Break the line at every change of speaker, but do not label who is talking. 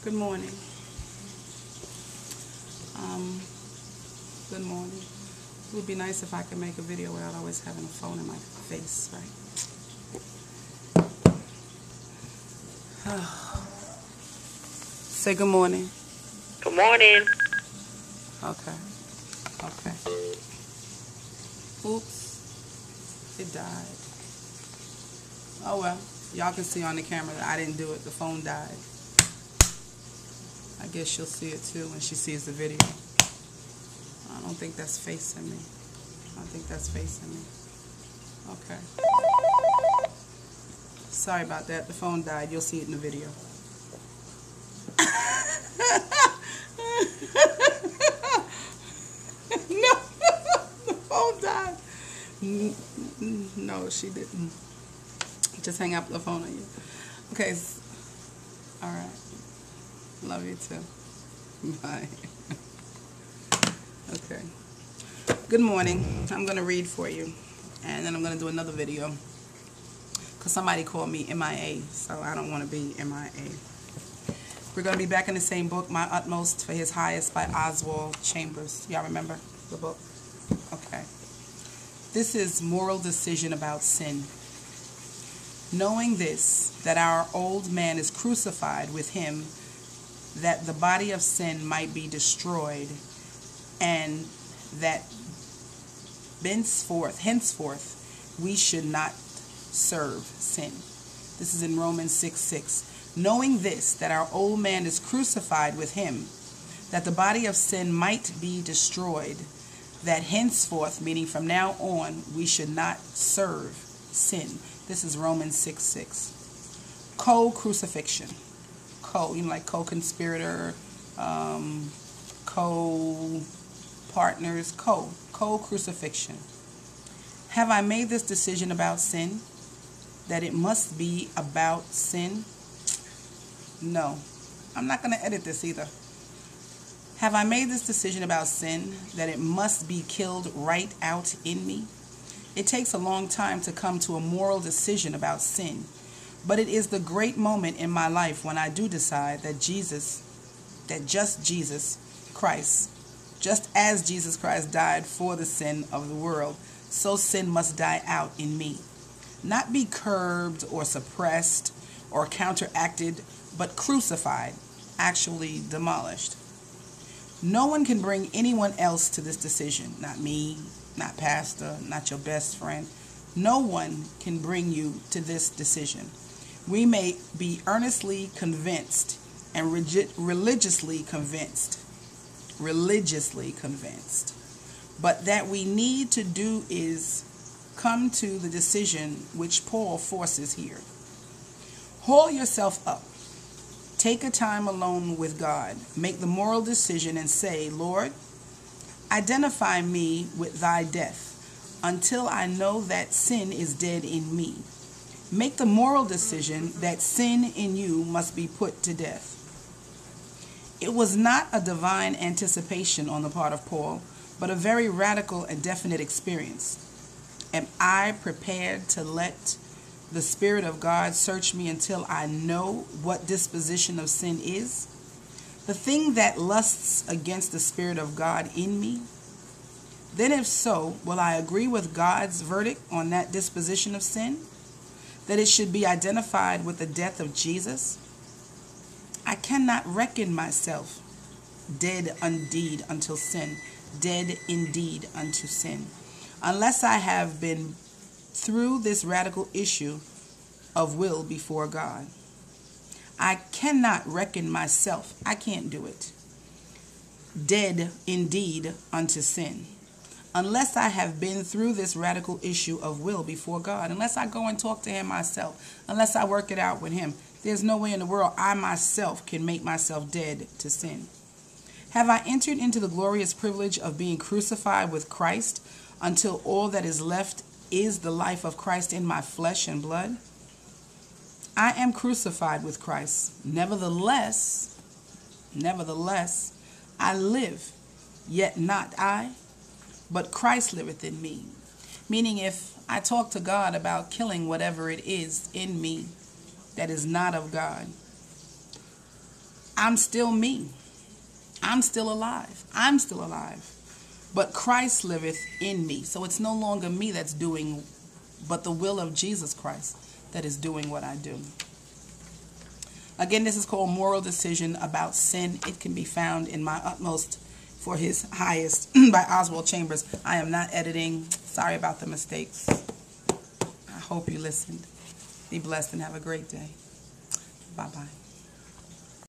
Good morning. Good morning. It would be nice if I could make a video without always having a phone in my face, right? Say good morning.
Good morning.
Okay. Okay. Oops. It died. Oh well. Y'all can see on the camera that I didn't do it. The phone died. I guess she'll see it too when she sees the video. I don't think that's facing me. I think that's facing me. Okay. Sorry about that. The phone died. You'll see it in the video. No. The phone died. No, she didn't. Just hang up the phone on you. Okay. All right. Love you too. Bye. Okay. Good morning. I'm going to read for you. And then I'm going to do another video. Because somebody called me MIA. So I don't want to be MIA. We're going to be back in the same book, My Utmost for His Highest by Oswald Chambers. Y'all remember the book? Okay. This is Moral Decision About Sin. Knowing this, that our old man is crucified with him, that the body of sin might be destroyed, and that henceforth we should not serve sin. This is in Romans 6:6. Knowing this, that our old man is crucified with him, that the body of sin might be destroyed, that henceforth, meaning from now on, we should not serve sin. This is Romans 6:6. Co-crucifixion. Like co-conspirator, co-partners, co-crucifixion. Have I made this decision about sin? That it must be about sin? No. I'm not going to edit this either. Have I made this decision about sin? That it must be killed right out in me? It takes a long time to come to a moral decision about sin. But it is the great moment in my life when I do decide that just Jesus Christ, just as Jesus Christ died for the sin of the world, so sin must die out in me. Not be curbed or suppressed or counteracted, but crucified, actually demolished. No one can bring anyone else to this decision. Not me, not pastor, not your best friend. No one can bring you to this decision. We may be earnestly convinced and religiously convinced, but that we need to do is come to the decision which Paul forces here. Haul yourself up. Take a time alone with God. Make the moral decision and say, Lord, identify me with thy death until I know that sin is dead in me. Make the moral decision that sin in you must be put to death. It was not a divine anticipation on the part of Paul, but a very radical and definite experience. Am I prepared to let the Spirit of God search me until I know what disposition of sin is? The thing that lusts against the Spirit of God in me? Then if so, will I agree with God's verdict on that disposition of sin? That it should be identified with the death of Jesus? I cannot reckon myself dead indeed unto sin, dead indeed unto sin, unless I have been through this radical issue of will before God. I cannot reckon myself, I can't do it, dead indeed unto sin, unless I have been through this radical issue of will before God, unless I go and talk to him myself, unless I work it out with him. There's no way in the world I myself can make myself dead to sin. Have I entered into the glorious privilege of being crucified with Christ until all that is left is the life of Christ in my flesh and blood? I am crucified with Christ. Nevertheless, I live, yet not I, but Christ liveth in me. Meaning, if I talk to God about killing whatever it is in me that is not of God, I'm still me. I'm still alive. I'm still alive. But Christ liveth in me. So it's no longer me that's doing, but the will of Jesus Christ that is doing what I do. Again, this is called Moral Decision About Sin. It can be found in My Utmost for His Highest by Oswald Chambers. I am not editing. Sorry about the mistakes. I hope you listened. Be blessed and have a great day. Bye-bye.